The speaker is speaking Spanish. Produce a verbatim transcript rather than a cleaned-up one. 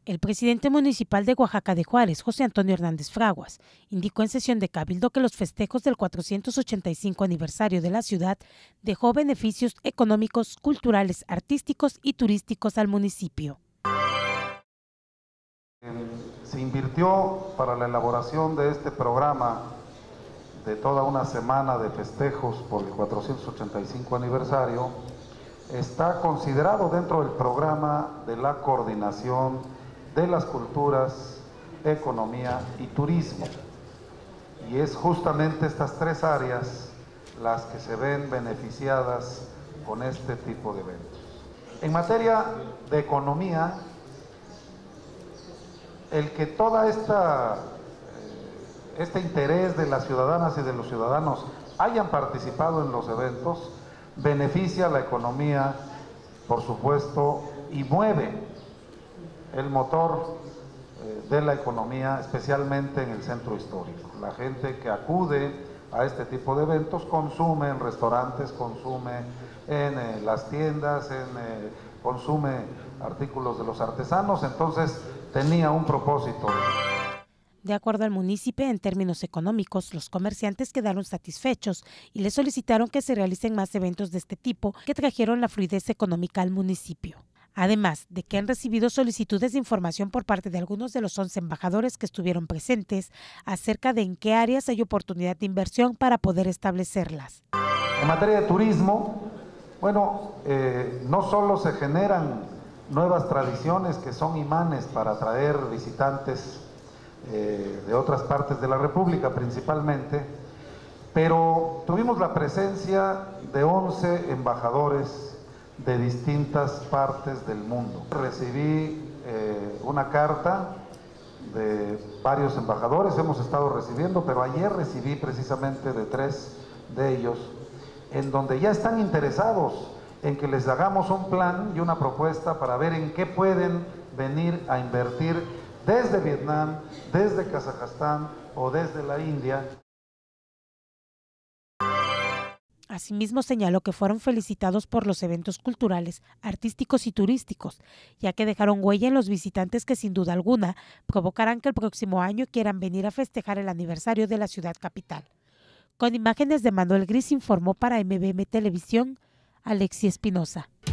El presidente municipal de Oaxaca de Juárez, José Antonio Hernández Fraguas, indicó en sesión de Cabildo que los festejos del cuatrocientos ochenta y cinco aniversario de la ciudad dejó beneficios económicos, culturales, artísticos y turísticos al municipio. Se invirtió para la elaboración de este programa de toda una semana de festejos por el cuatrocientos ochenta y cinco aniversario. Está considerado dentro del programa de la coordinación de las culturas, economía y turismo. Y es justamente estas tres áreas las que se ven beneficiadas con este tipo de eventos. En materia de economía, el que toda esta este interés de las ciudadanas y de los ciudadanos hayan participado en los eventos beneficia a la economía, por supuesto, y mueve el motor eh, de la economía, especialmente en el centro histórico. La gente que acude a este tipo de eventos consume en restaurantes, consume en eh, las tiendas, en, eh, consume artículos de los artesanos, entonces tenía un propósito. De acuerdo al municipio, en términos económicos, los comerciantes quedaron satisfechos y le solicitaron que se realicen más eventos de este tipo que trajeron la fluidez económica al municipio. Además de que han recibido solicitudes de información por parte de algunos de los once embajadores que estuvieron presentes acerca de en qué áreas hay oportunidad de inversión para poder establecerlas. En materia de turismo, bueno, eh, no solo se generan nuevas tradiciones que son imanes para atraer visitantes eh, de otras partes de la República principalmente, pero tuvimos la presencia de once embajadores de distintas partes del mundo. Recibí eh, una carta de varios embajadores, hemos estado recibiendo, pero ayer recibí precisamente de tres de ellos, en donde ya están interesados en que les hagamos un plan y una propuesta para ver en qué pueden venir a invertir desde Vietnam, desde Kazajstán o desde la India. Asimismo, señaló que fueron felicitados por los eventos culturales, artísticos y turísticos, ya que dejaron huella en los visitantes que sin duda alguna provocarán que el próximo año quieran venir a festejar el aniversario de la ciudad capital. Con imágenes de Manuel Gris informó para M B M Televisión, Alexi Espinosa.